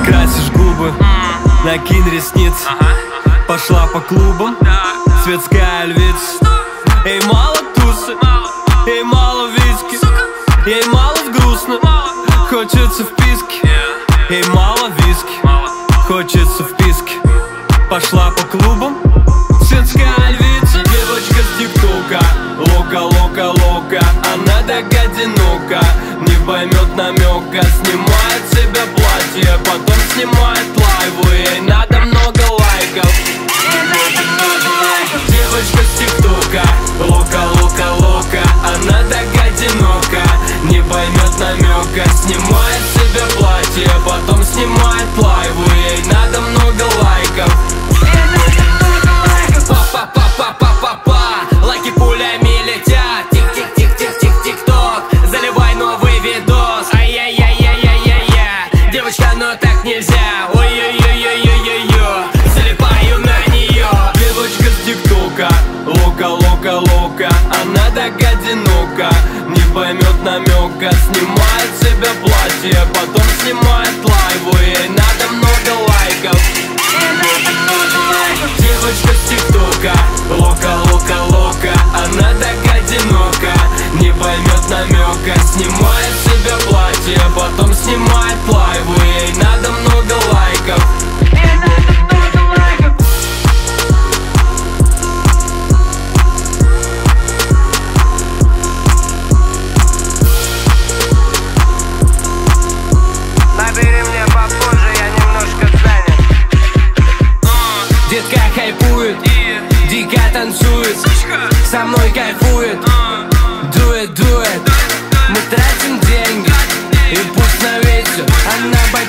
Красишь губы, накинь ресницы, пошла по клубам, светская львица. Ей мало тусы, ей мало виски, ей мало грустно, хочется вписки. Ей мало виски, хочется вписки. Пошла по клубам, светская львица. Девочка с тик-тока, лока, лока, лока. Она так одинока, не поймет намека. Снимает с себя платье, потом снимает лайву. Ей надо много лайков. Девочка с тик-тока, лока, лока, лока. Она так одинока, не поймет намека. Снимает с себя платье, потом снимает лайву. Ей надо много лайков. Па-па-па-па-па-па, лайки пулями летят. Тик-тик-тик-тик-тик-тик-ток, заливай новый видос. Ай-яй-яй-яй-яй-яй-яй. Девочка, но так нельзя. Ой-ой-ой-ой-ой-ой-ой, залипаю на нее. Девочка с тик-тока, лока, лока, лока. Она так одинока, не поймет намека. Снимает с себя платье, потом снимает лайву. Ей надо много лайков. Девочка с тик-тока, лока, лока, лока. Она так одинока, не поймет намека. Снимает с себя платье, потом снимает лайву. Ей надо много лайков. Набери мне попозже, я немножко занят. Детка хайпует, дико танцует, со мной кайфует. Do it, do it. Мы тратим деньги, и пусть на ветер. Она